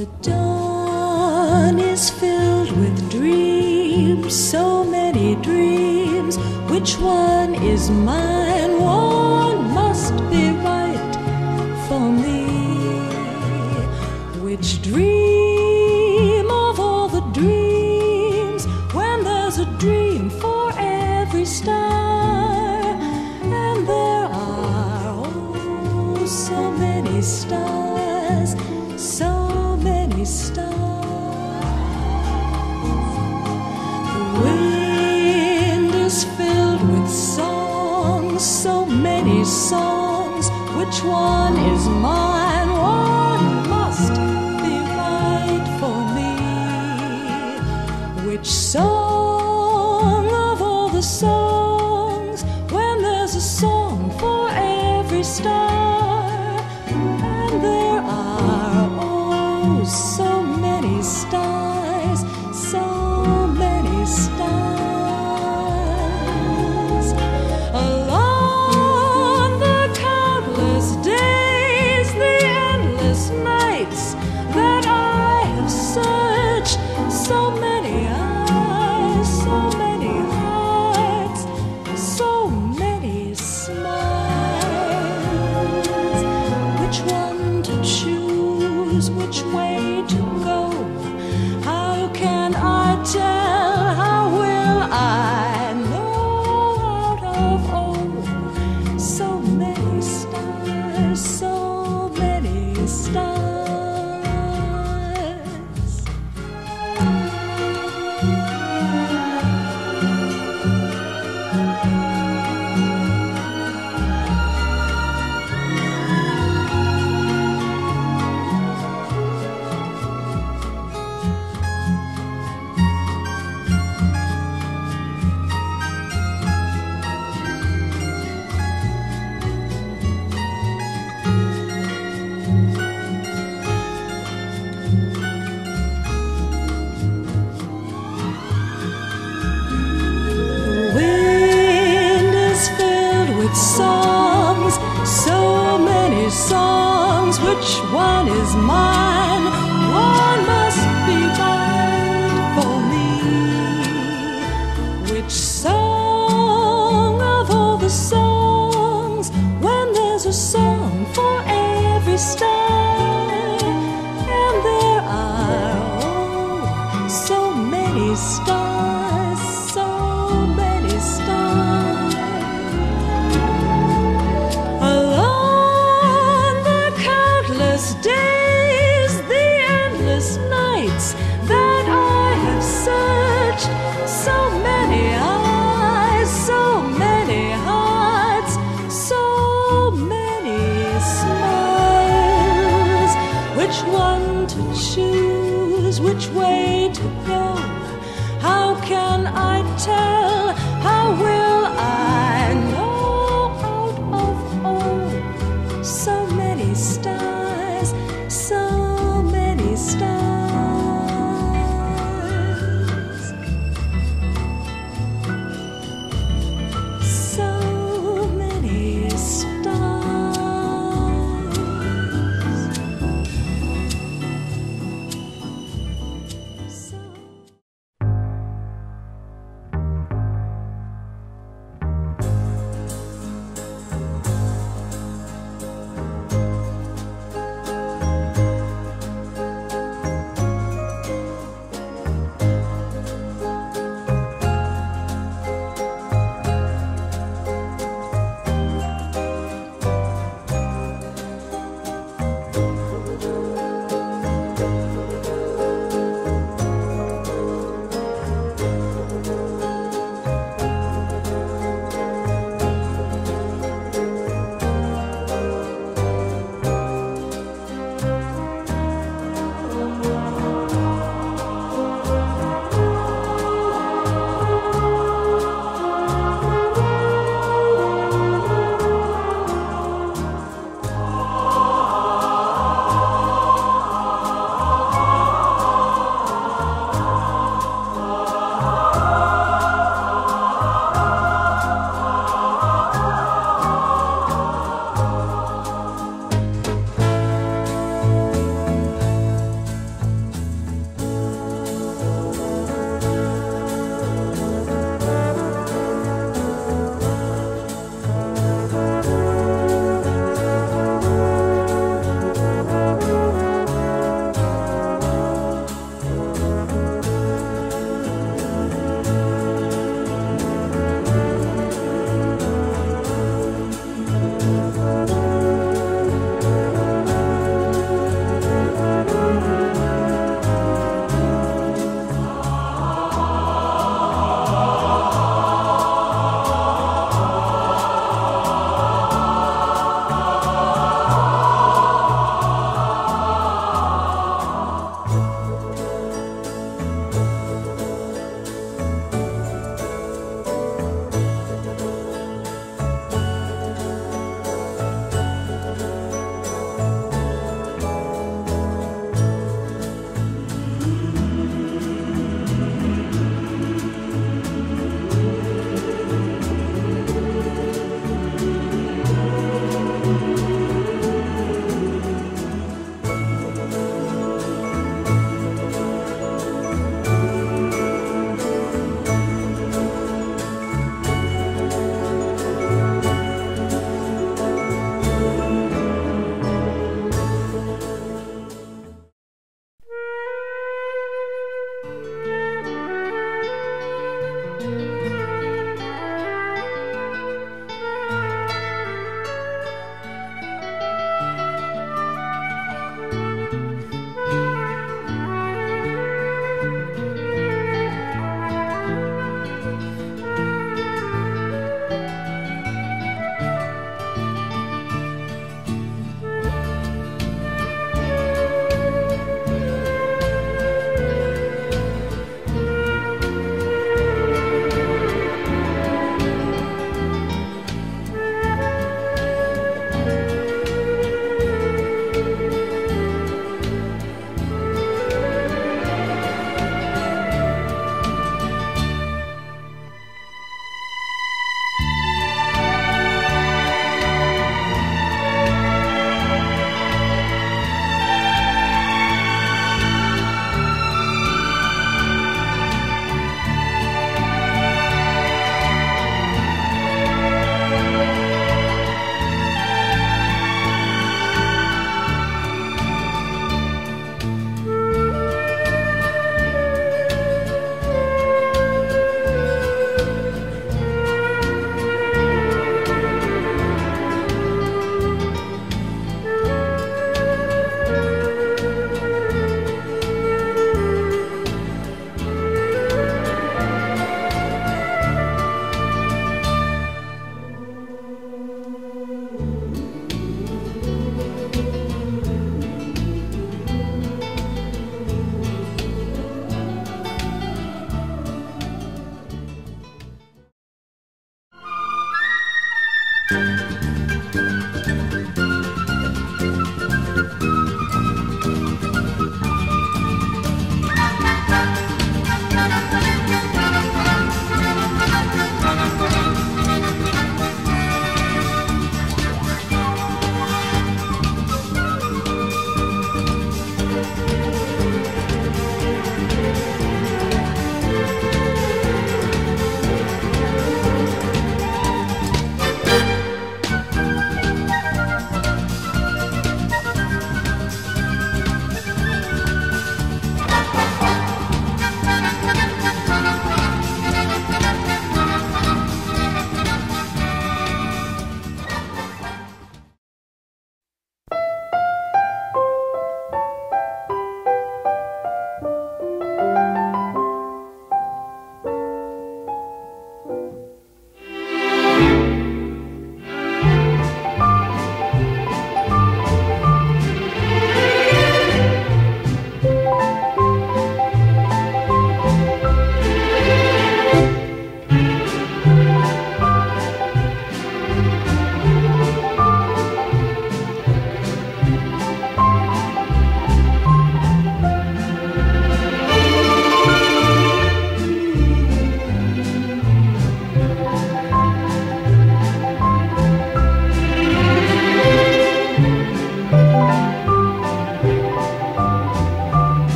The dawn is filled with dreams, so many dreams. Which one is mine? One must be right for me. Which dream of all the dreams, when there's a dream for every star, and there are oh so many stars, so many stars. The wind is filled with songs, so many songs. Which one is mine? One must be right for me. Which song of all the songs, when there's a song for every star, and there are oh so many stars, so many stars. Along the countless days, the endless nights that I have searched, so many eyes, so many hearts, so many smiles. Which one to choose, which way to go? How can I tell? How will I know? Out of oh, so many stars, so many stars. Songs, so many songs. Which one is mine? One must be right for me. Which song of all the songs, when there's a song for every star, and there are oh so many stars, so many stars. Days, the endless nights that I have searched, so many eyes, so many hearts, so many smiles. Which one to choose, which way to go? How can I tell? How will I know? Out of oh so many stars, so many stars, so many stars.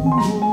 you.